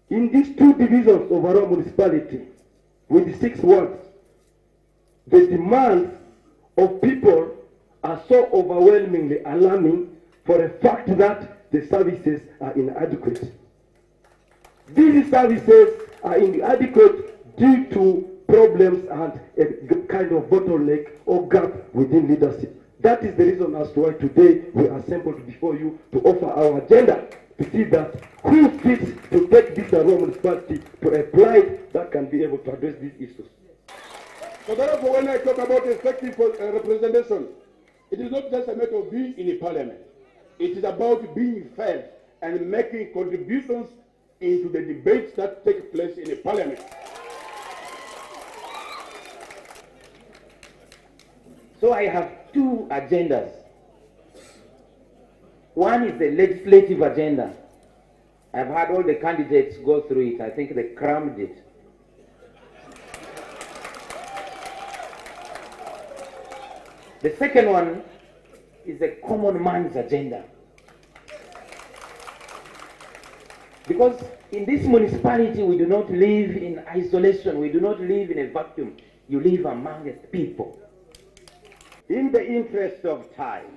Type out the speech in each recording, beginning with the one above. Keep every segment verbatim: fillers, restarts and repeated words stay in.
In these two divisions of our municipality, with the six wards, the demands of people are so overwhelmingly alarming for a fact that the services are inadequate. These services are inadequate due to problems and a kind of bottleneck or gap within leadership. That is the reason as to why today we are assembled before you to offer our agenda to see that who fits to take this Arua municipality to a plight that can be able to address these issues. So therefore, when I talk about effective uh, representation, it is not just a matter of being in a parliament. It is about being fed and making contributions into the debates that take place in a parliament. So I have two agendas. One is the legislative agenda. I've had all the candidates go through it. I think they crammed it. The second one is the common man's agenda. Because in this municipality, we do not live in isolation. We do not live in a vacuum. You live among people. In the interest of time,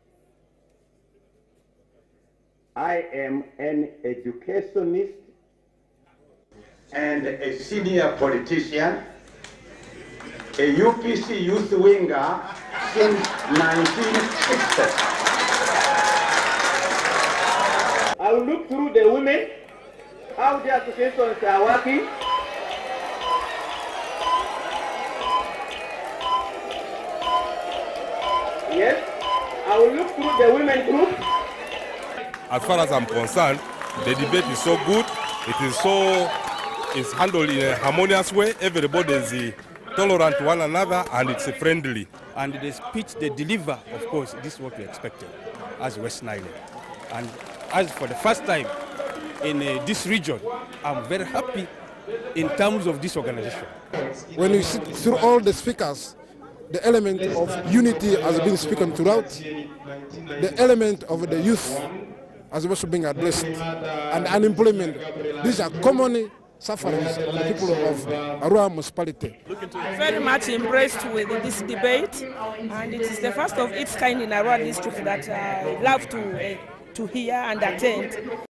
I am an educationist and a senior politician, a U P C youth winger since nineteen sixty. I will look through the women, how the associations are working. Yes, I will look through the women group. As far as I'm concerned, the debate is so good. It is so, it's handled in a harmonious way. Everybody is tolerant to one another and it's friendly. And the speech they deliver, of course, this is what we expected as West Nile. And as for the first time in uh, this region, I'm very happy in terms of this organization. When you sit through all the speakers, the element of unity has been spoken throughout. The element of the youth has also been addressed. And unemployment, these are common sufferings of the people of Arua municipality. Very much impressed with this debate, and it is the first of its kind in Arua district that I love to, uh, to hear and attend.